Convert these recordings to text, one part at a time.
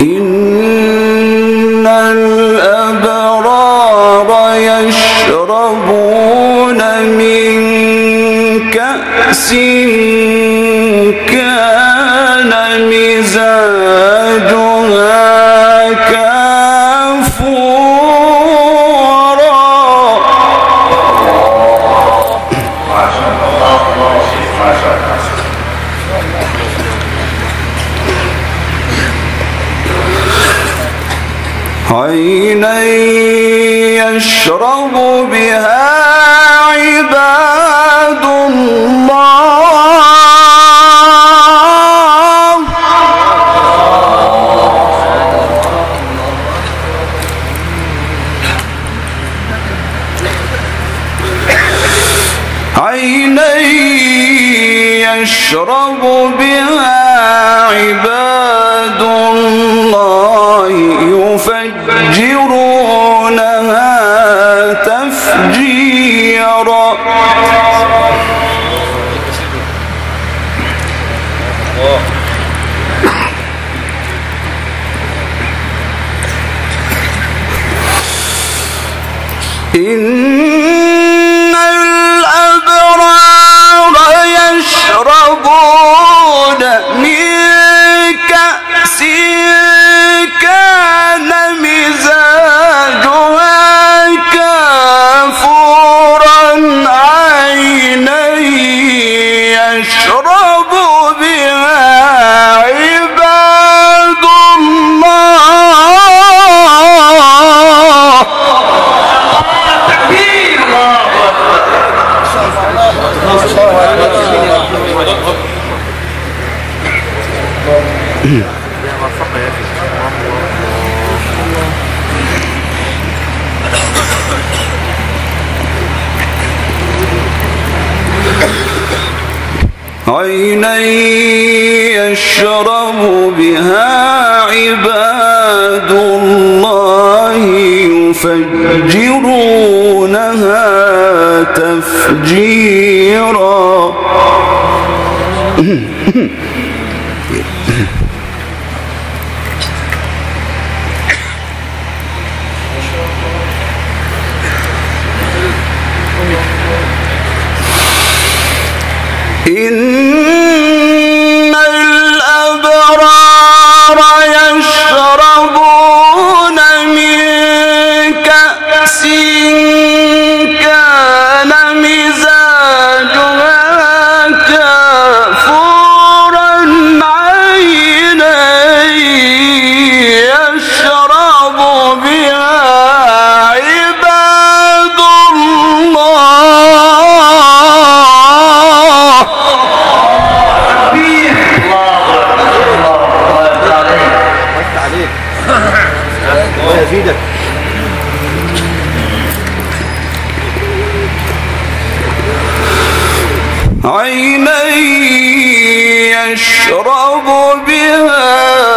إن الأبرار يشربون من كأس كان مزاجها كافورا. عينا يشرب بها عباد الله. عينا يشرب بها عباد الله يفجرونها تفجيرا. إن الأبرار يشربون من كأس كان مزاجها كافورا. عينا يشرب بها عباد الله. عينا يشرب بها عباد الله يفجرونها تفجيرا. إن الأبرار يشربون من كأس كان مزاجها كافورا. عينا يشرب بها عباد الله. ويزيدك. عينا يشرب بها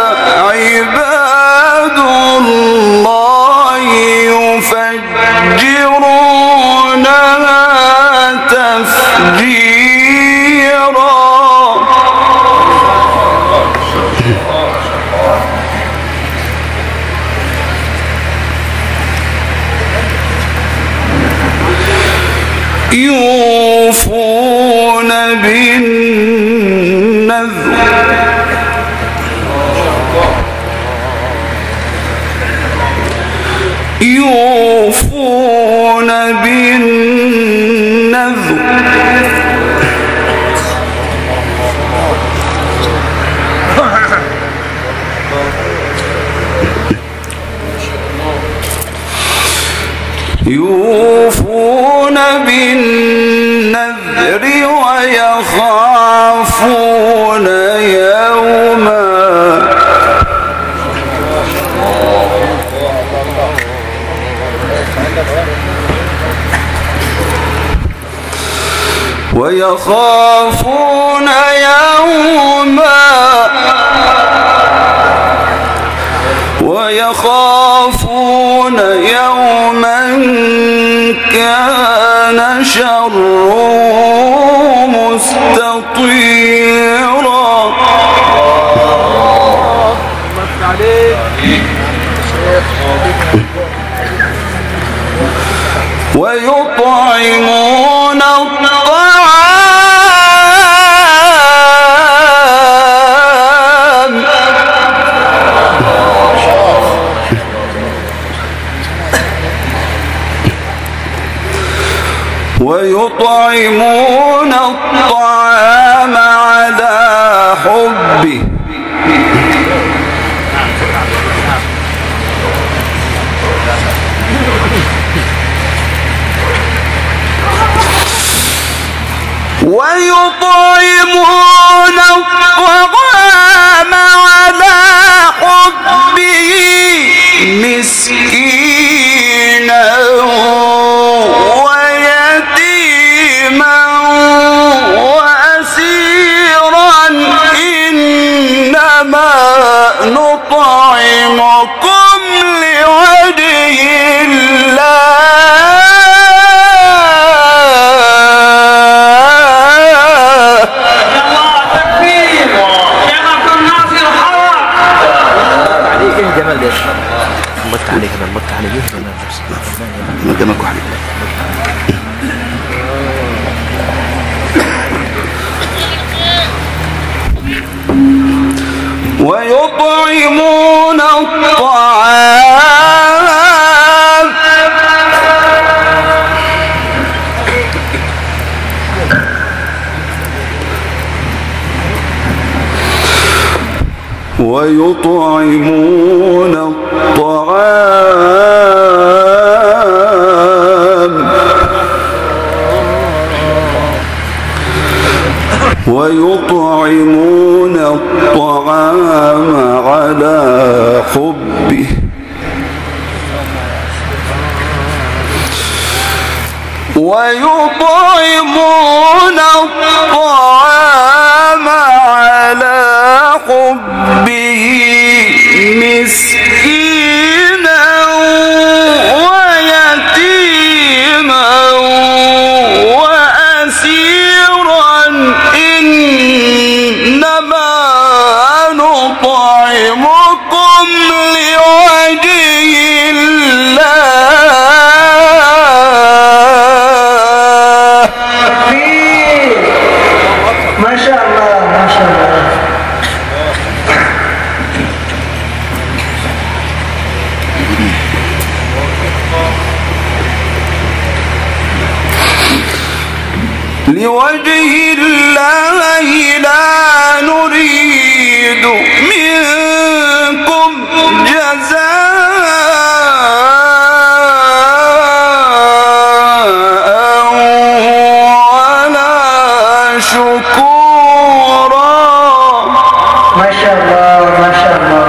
عباد الله يفجرونها تفجيرا. يوفون بالنذر يوفون بالنذر يوفون بالنذر ويخافون يوما ويخافون يوما ويخافون يوما كان شره مستطيرا. ويطعمون الطعام على حبه مسكينا ويتيما وأسيرا إنما نطعمكم لوجه الجمال ده مت عليك انا مت على جهد انا ما قدامك واحد ويطعمون الطعام ويطعمون الطعام ويطعمون الطعام على حبه ويطعمون الطعام على حبه مسكينا ويتيما وأسيرا إنما نطعمكم لوجه الله. ما شاء الله ما شاء الله. لوجه الله لا نريد منكم جزاء ولا شكورا. ما شاء الله ما شاء الله.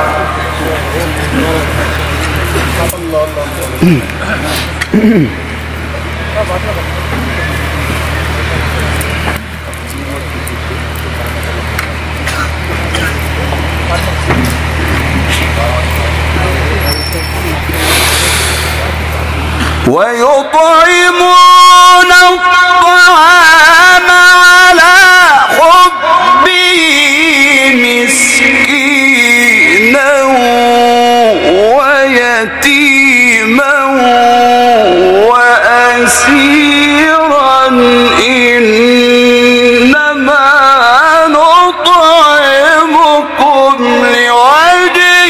ويطعمون الطعام على حبه مسكينا ويتيما وأسيرا إنما نطعمكم لوجه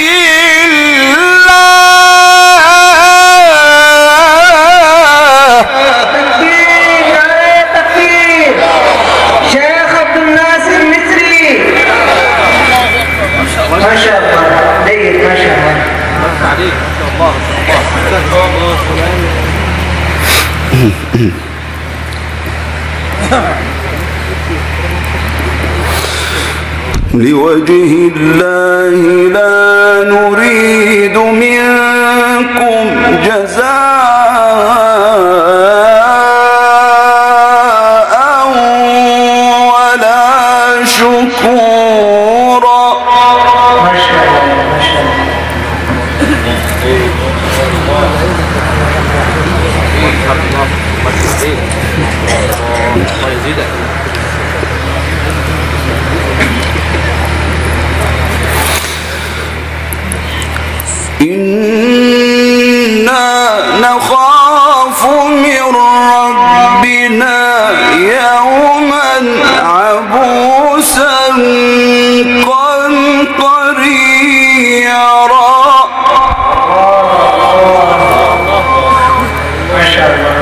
لوجه الله لا نريد منكم جزاء ولا شكورا. ما شاء الله ما شاء الله. إنا نخاف من ربنا يوما عبوسا قمطريرا. ما شاء الله.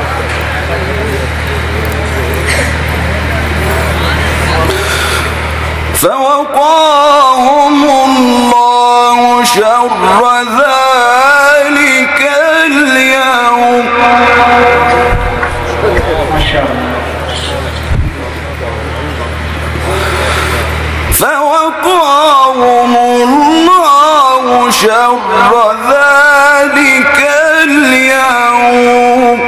فوقاهم الله شر ذلك اليوم. ما شاء الله. فوقاهم الله شر ذلك اليوم.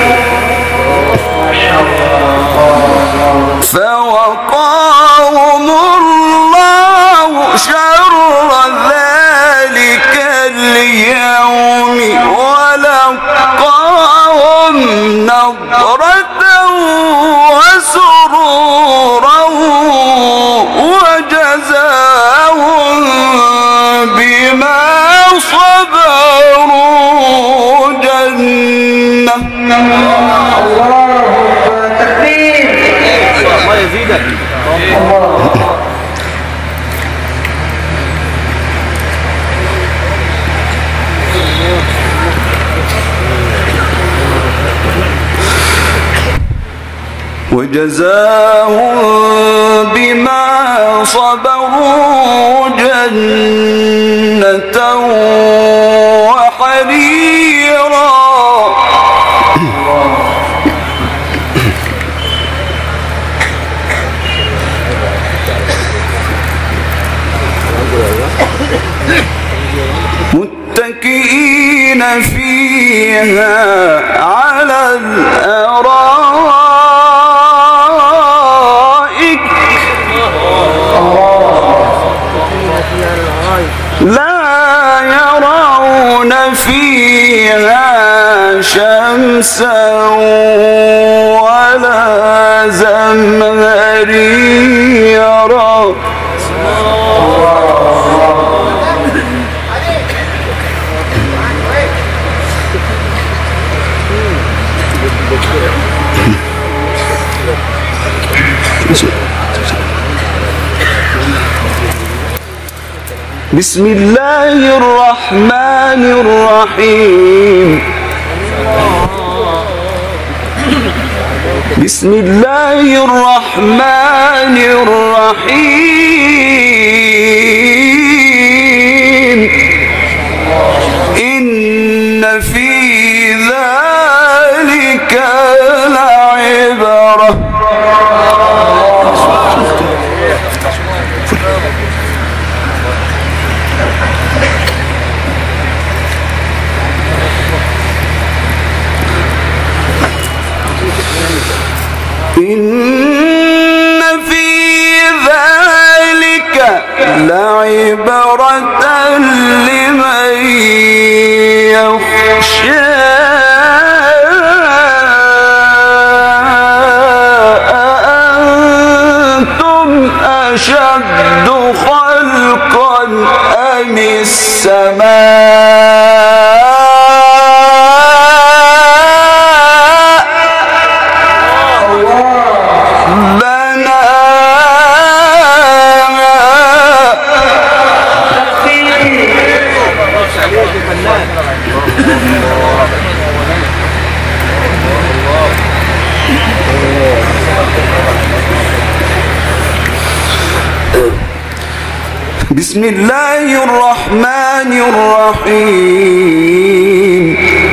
فوقاهم الله شر ذلك اليوم ولقاهم نضرة وسرورا وجزاهم بما صبروا جنة. الله تكبير. الله يزيدك. وجزاهم بما صبروا جنة وحريرا. متكئين فيها على الأرائك لا يرون فيها شمسا ولا زمهريرا. بسم الله الرحمن الرحيم. بسم الله الرحمن الرحيم. إن في ذلك لعبرة. إن في ذلك لعبرة لمن يخشى. أأنتم أشد خلقا أم السماء بسم الله الرحمن الرحيم.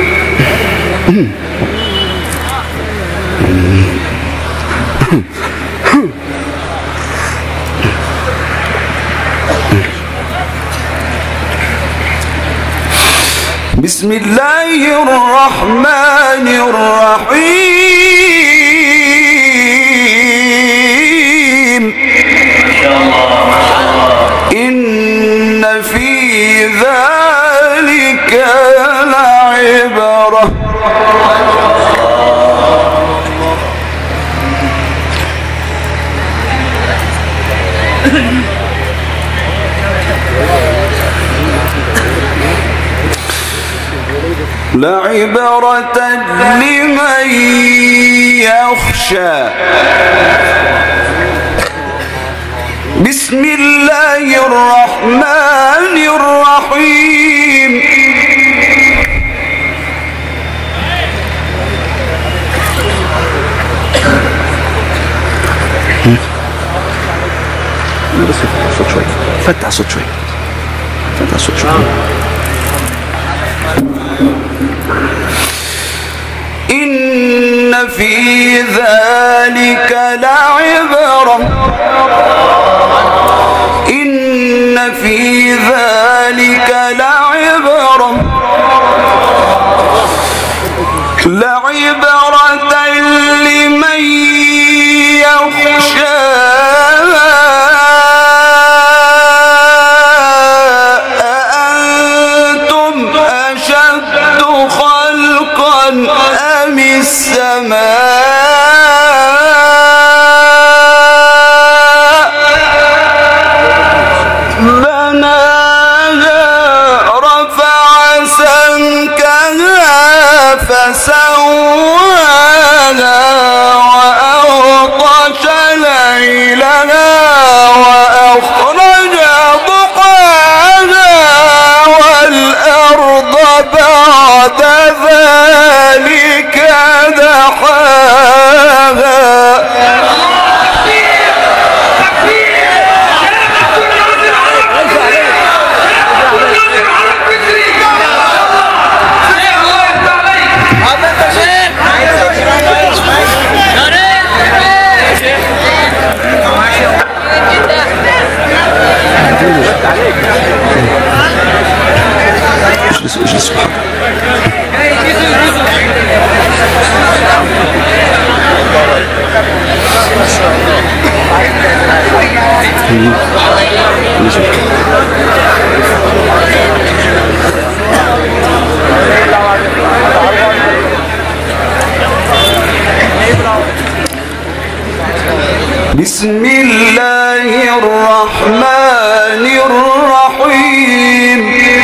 بسم الله الرحمن الرحيم. إن في ذلك لعبرة. لعبرة لمن يخشى. بسم الله الرحمن الرحيم. بس فتح الصوت شوي، فتح الصوت شوي. إن في ذلك لعبرة، إن في ذلك لعبرة، لعبرة لمن يخشى. أأنتم أشد خلقا أم السماء بناها رفع سمكها فسواها وأغطش ليلها وأخرج ضحاها والأرض بعد ذلك دحاها. اجلس بسم الله الرحمن الرحيم.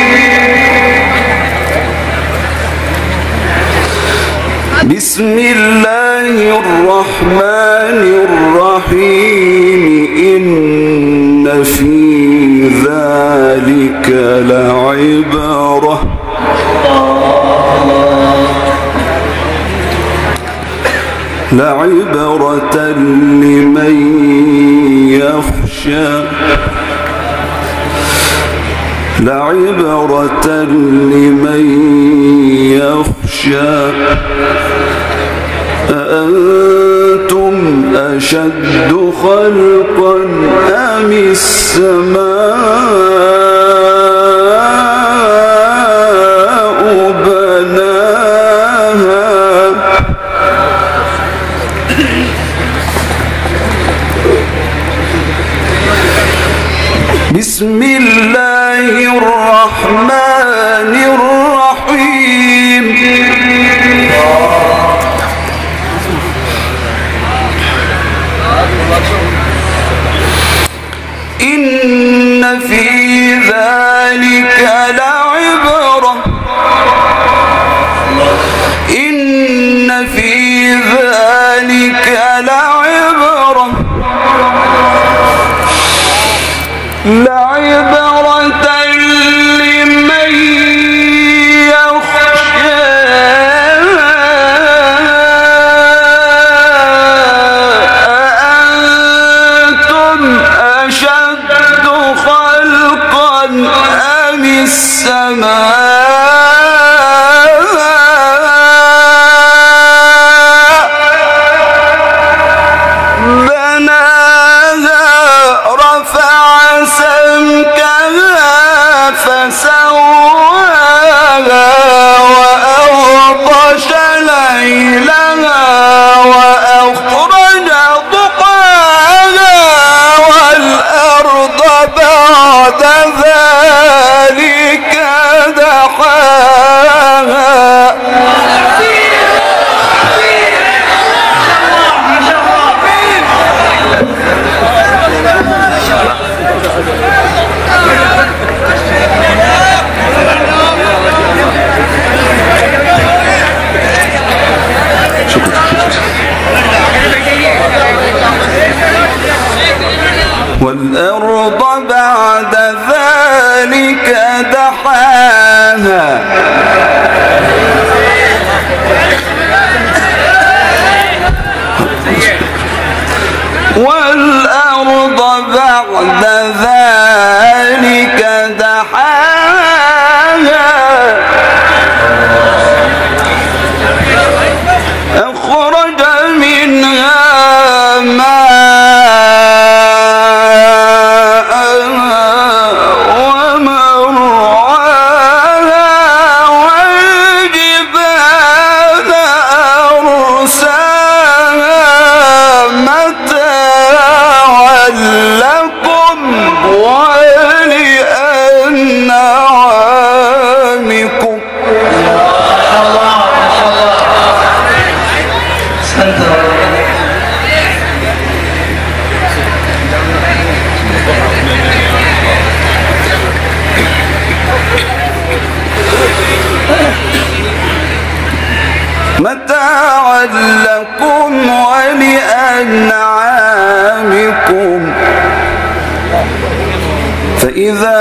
بسم الله الرحمن الرحيم. إن في ذلك لعبرة، لعبرة لمن يخشى، لعبرة لمن يخشى. أأنتم أشد خلقا أم السماء بناها. بسم الله الرحمن الرحيم. إن في ذلك لعبرة، إن في ذلك لعبرة، لعبرة لمن يخشى. أأنتم أشد خلقا أم السماء بناها رفع سمكها فسواها وأغطش ليلها وأخرج ضحاها والأرض بعد ذلك دحاها. ذلك دحاها والأرض بعد ذلك دحاها أخرج منها ماءها ومرعاها والجبال أرساها متاعا لكم ولأنعامكم. متاعا لكم ولأنعامكم. فإذا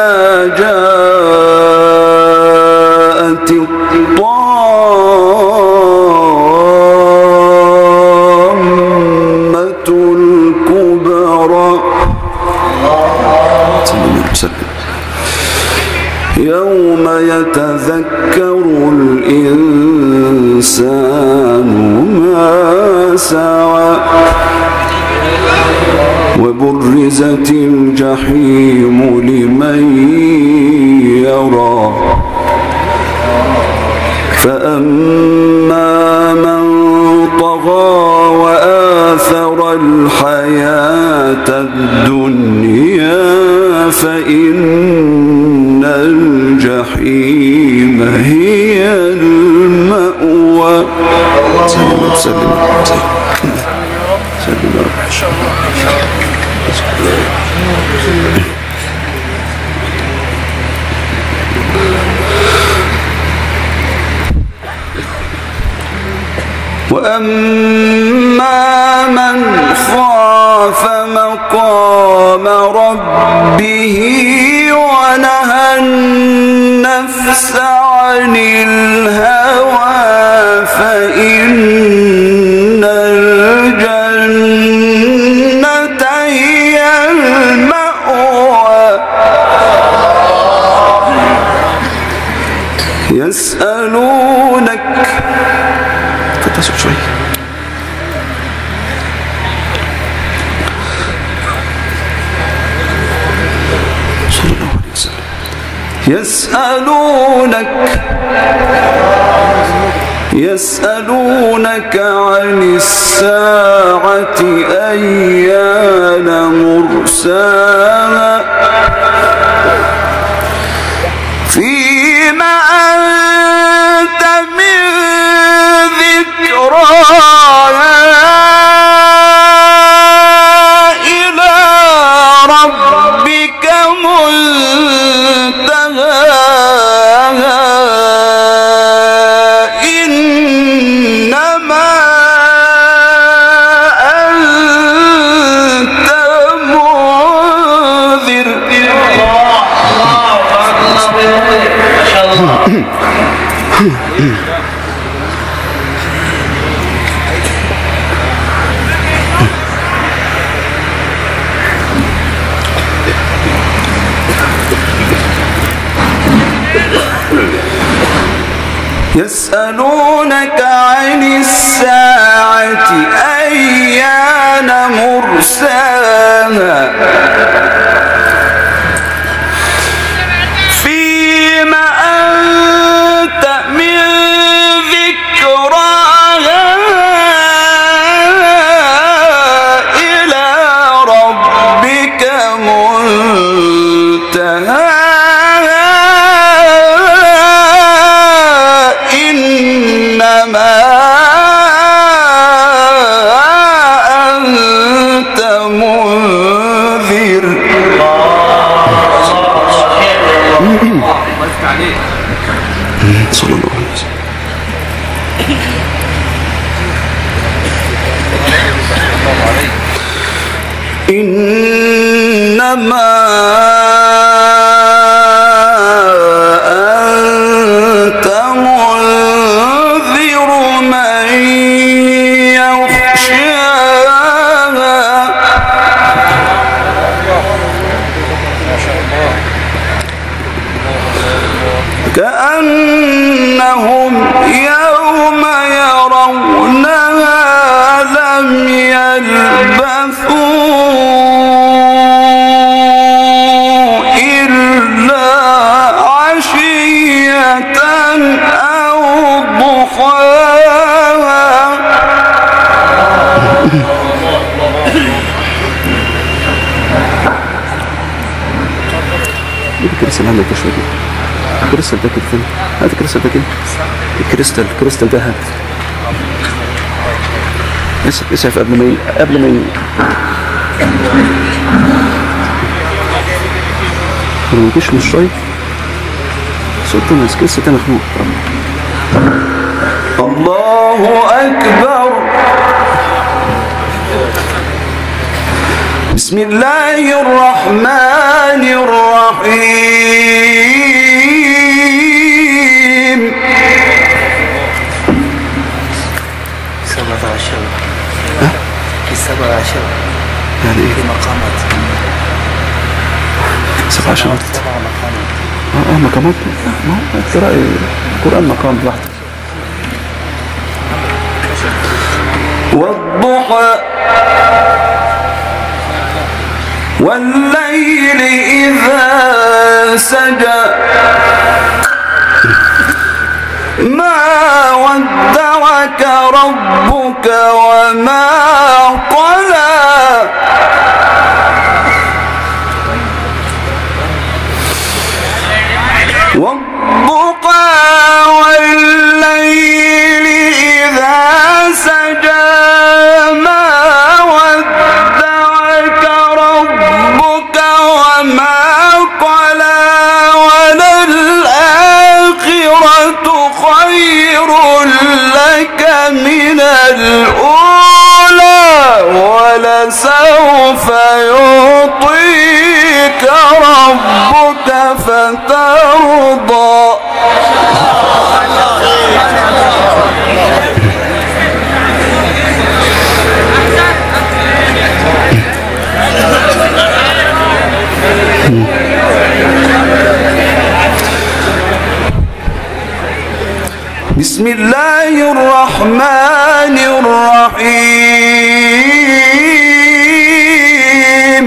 جاءت الطامة الكبرى يوم يتذكر الإنسان ما سعى وبرزت الجحيم لمن يرى فأما من طغى وآثر الحياة الدنيا فإن الجحيم هي المأوى. سلم وأما من خاف مقام ربه ونهى النفس عن الهوى فإن الجنة هي المأوى. يسألونك تصب شوي. صلى الله عليه وسلم. يسألونك عن الساعة أيان مرساها فيما أنت من ذكراها إلى ربك منتهاها إنما أنت منذر. يسألونك عن الساعة أيان مرساها فيما أنت من ذكراها إلى ربك منتهاها إنما أنت منذر. صلى الله عليه وسلم. إنما كأنهم يوم يرونها لم يلبثوا إلا عشية أو ضحاها. الكريستال عندك شوية كده. الكريستال ده كده فين؟ هات الكريستال ده كده. الكريستال ده هات. اسعف قبل ما ما يجيش من الشاي. صوتنا كريستال ده مخنوق. الله أكبر. بسم الله الرحمن الرحيم. 17 يعني ايه؟ في مقامات 17 7 مقامات. مقامات. ما هو القرآن مقام لوحده. والضحى والليل إذا سجى ما ودعك ربك وما قلى والضحى والليل إذا سجى ما ودعك ربك وما قلى وللآخرة خير لك من الأولى ولسوف يعطيك ربك فترضى. بسم الله الرحمن الرحيم.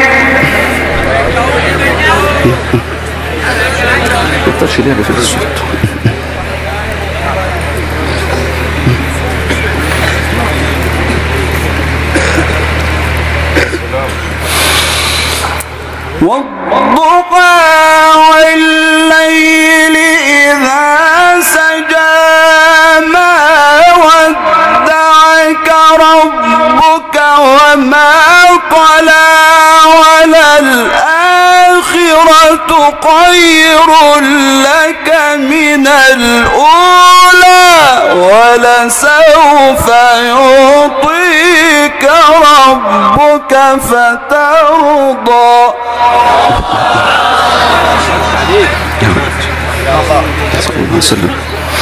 مقدرش لعبة في الصوت. والضحى والليل إذا سجى ما ودعك ربك وما قلى وللآخرة خير لك من الأولى ولسوف يعطيك ربك فترضى. صلى الله عليه وسلم.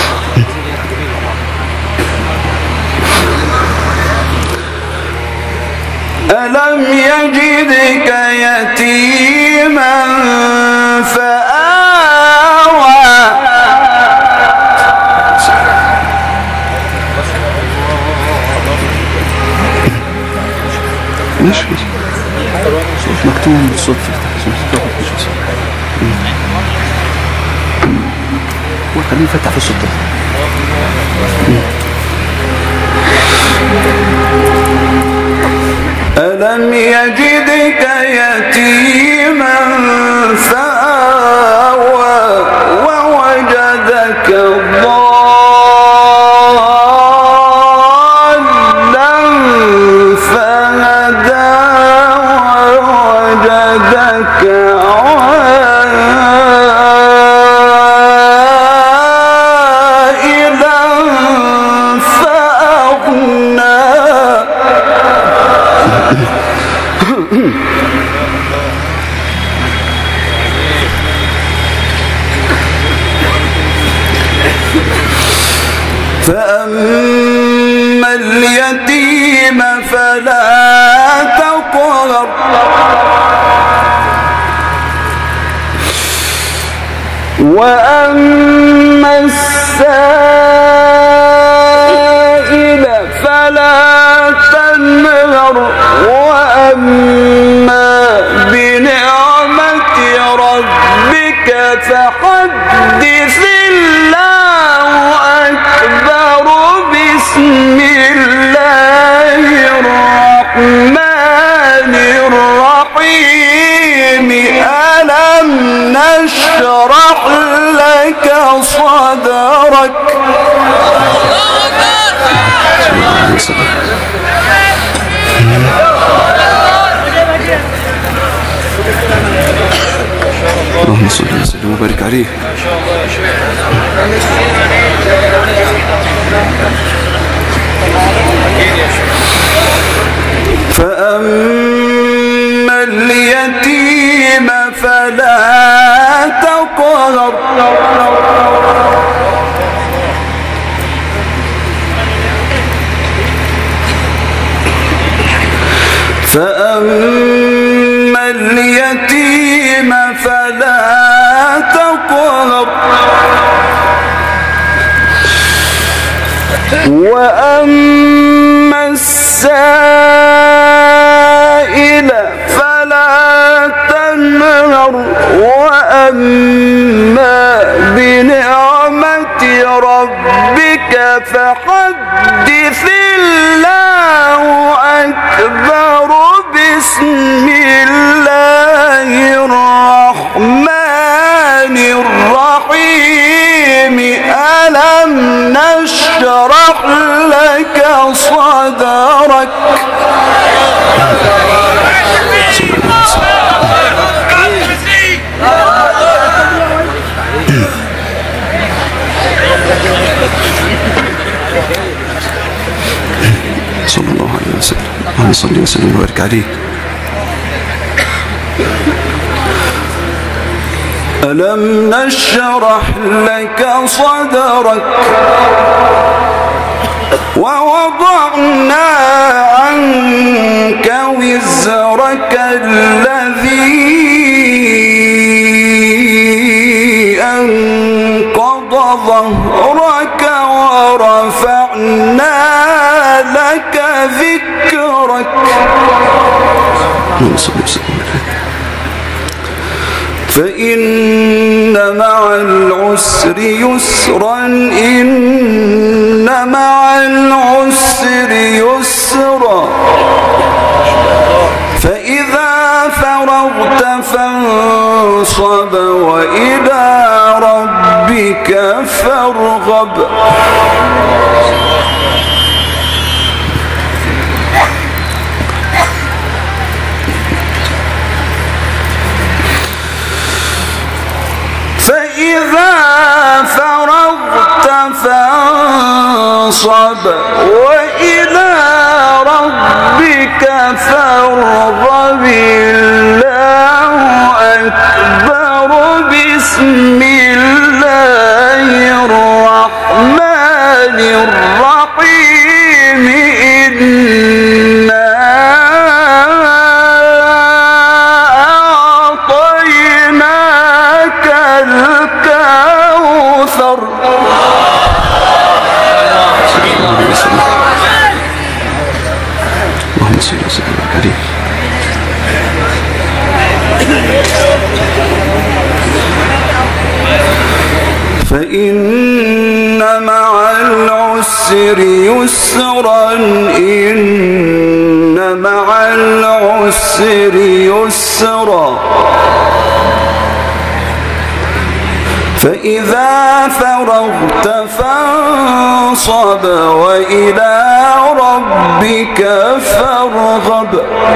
ألم يجدك يتيما فآوى ماشي صوت مكتوم بالصوت وخليه يفتح في الصوت ده. ألم يجدك يتيما فآوى ووجدك ضالا فهدى ووجدك عائلا فأغنى. فأما اليتيم فلا تقهر وأما السائل فلا تنهر وأما بنعمة ربك فحدث الله أكبر بسم الله الرحمن الرحيم ألم نشرح لك صدرك اللهم صل وسلم وبارك عليه. فأما اليتيم فلا تقهر فأما اليتيم فلا تقهر وأما السائل فلا تنهر وأما بنعمة ربك فحدث الله أكبر بسم الله الرحمن الرحيم ألم نشرح لك صدرك صلى الله عليه وسلم. اللهم صل وسلم وبارك عليه. ألم نشرح لك صدرك ووضعنا عنك وزرك الذي أنقض ظهرك ورفعنا لك ذكرك اللهم صل وسلم. فإن مع العسر يسرا إن مع العسر يسرا فإذا فرغت فانصب وإلى ربك فارغب فإذا فرغت فانصب وإلى ربك فارغب الله أكبر بسم الله الرحمن الرحيم إنا أعطيناك الكوثر اللهم صل وسلم وبارك عليه. فإن مع العسر يسرا إن مع العسر يسرا فإذا فرغت فانصب وإلى ربك فارغب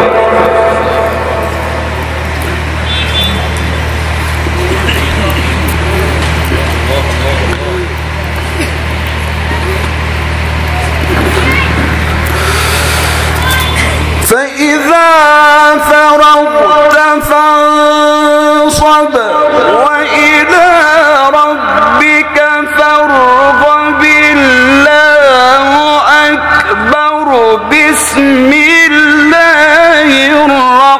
فإذا فرغت فانصب وإلى ربك فارغب الله أكبر بسم الله الرحمن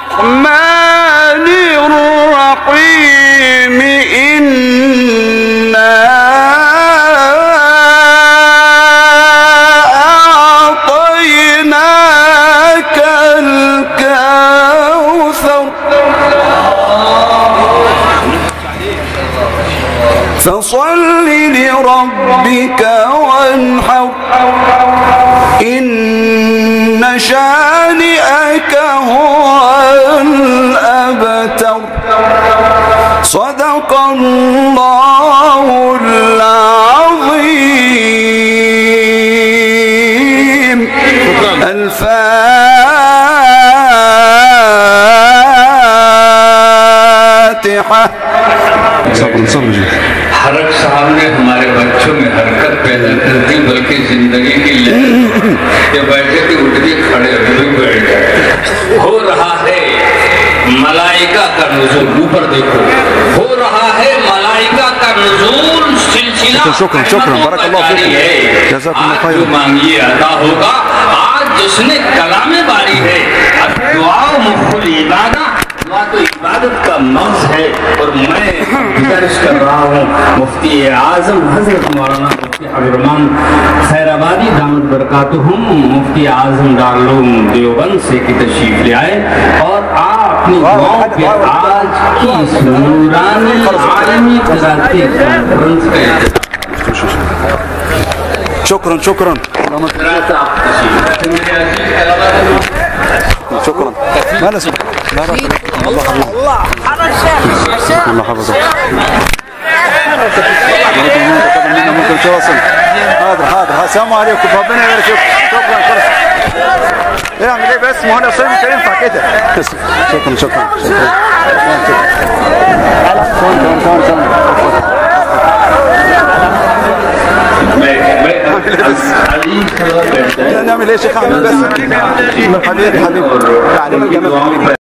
فصل لربك وانحر إن شانئك هو الأبتر صدق الله العظيم. الفاتحة. हरक साहब ने हमारे बच्चों में हरकत पैदा कर दी, बल्कि जिंदगी की लहर ये बैठे थे उठ के खड़े हुए बैठ गए। हो रहा है मलाइका का नुज़ूल, ऊपर देखो, हो रहा है मलाइका का नुज़ूल, सिलसिला शुक्रान बरकल्लाहु फीक, जज़ाकुमुल्लाह खैर। जो मांगिए अता होगा। आज जिसने कलामे बारी है, अब दुआ मुफ्तुल इबादा, तो इबादत का मौज है। और मैं गुजारिश कर रहा हूँ मुफ्ती आजम हजरत मौलाना मुफ्ती हबीबुर्रहमान खैराबादी दामद बरकातुहुम, मुफ्ती आजम दारुल देवबंद से की तशरीफ ले आए और अपनी दुआओं के आज की इस नूरानी आलमी क़राती कॉन्फ्रेंस का शुक्रान शुक्रान। ما نسمع لا لا الله حفظك ممكن تواصل. حاضر السلام عليكم، ربنا يبارك فيكم. شكرا اعمل ايه بس، ما هو اصلا مش هينفع كده. شكرا نعمل ايه يا شيخ؟ اعمل بس حبيبي يعني